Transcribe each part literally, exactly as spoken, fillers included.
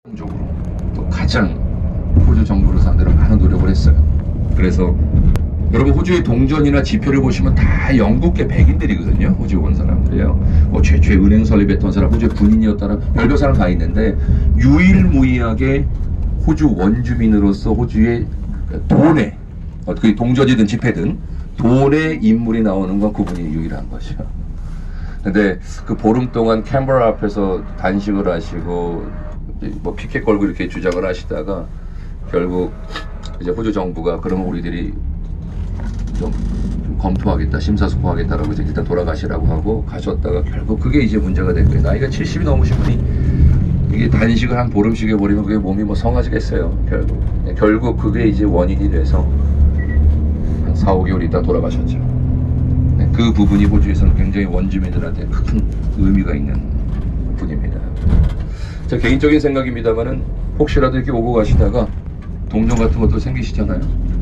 적으로 또 가장 호주 정부를 상대로 많은 노력을 했어요. 그래서 여러분 호주의 동전이나 지폐를 보시면 다 영국계 백인들이거든요. 호주에 온 사람들이에요. 뭐 최초의 은행 설립했던 사람, 호주의 군인이었다는 별별 사람 다 있는데 유일무이하게 호주 원주민으로서 호주의 돈에 어떻게 동전이든 지폐든 돈의 인물이 나오는 건 그분이 유일한 것이요. 근데 그 보름 동안 캔버라 앞에서 단식을 하시고 뭐 피켓 걸고 이렇게 주장을 하시다가 결국 이제 호주 정부가 그러면 우리들이 좀, 좀 검토하겠다, 심사숙고하겠다라고 이제 일단 돌아가시라고 하고 가셨다가 결국 그게 이제 문제가 된 거예요. 나이가 칠십이 넘으신 분이 이게 단식을 한 보름씩 해버리면 그게 몸이 뭐 성하시겠어요. 결국 결국 그게 이제 원인이 돼서 한 사, 오 개월 있다 돌아가셨죠. 그 부분이 호주에서는 굉장히 원주민들한테 큰 의미가 있는 분입니다. 제 개인적인 생각입니다만은 혹시라도 이렇게 오고 가시다가 동전 같은 것도 생기시잖아요.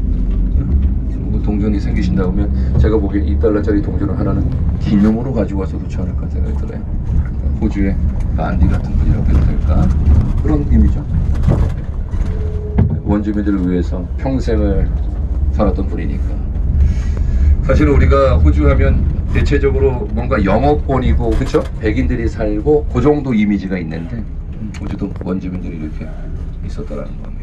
동전이 생기신다 보면 제가 보기엔 이 달러짜리 동전을 하나는 기념으로 가지고 와서 좋지 않을까 생각이 들어요. 호주의 간디 같은 분이라고 해도 될까? 그런 의미죠. 원주민들을 위해서 평생을 살았던 분이니까. 사실 우리가 호주 하면 대체적으로 뭔가 영어권이고 그쵸? 백인들이 살고 그 정도 이미지가 있는데 호주도 원주민들이 이렇게 있었다라는 겁니다.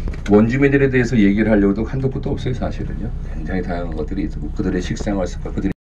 원주민들에 대해서 얘기를 하려고도 한도 끝도 없어요. 사실은요. 굉장히 다양한 것들이 있고 그들의 식생활 습관, 그들의